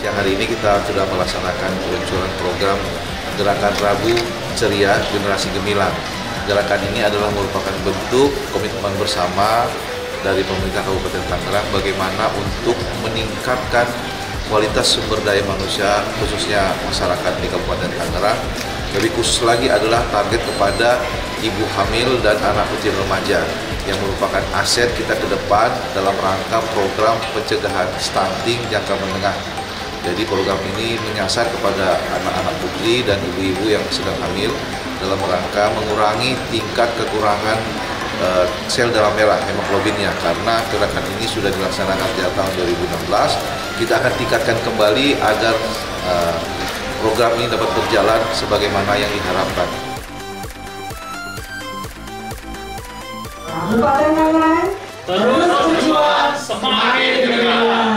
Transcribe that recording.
yang hari ini kita sudah melaksanakan peluncuran program Gerakan Rabu Ceria Generasi Gemilang. Gerakan ini adalah merupakan bentuk komitmen bersama dari pemerintah Kabupaten Tangerang bagaimana untuk meningkatkan kualitas sumber daya manusia khususnya masyarakat di Kabupaten Tangerang. Lebih khusus lagi adalah target kepada ibu hamil dan anak kecil remaja yang merupakan aset kita ke depan dalam rangka program pencegahan stunting jangka menengah. Jadi program ini menyasar kepada anak-anak putri dan ibu-ibu yang sedang hamil dalam rangka mengurangi tingkat kekurangan sel darah merah hemoglobinnya, karena gerakan ini sudah dilaksanakan sejak tahun 2016. Kita akan tingkatkan kembali agar program ini dapat berjalan sebagaimana yang diharapkan. Kabupaten Tangerang terus berjuang semakin gemilang.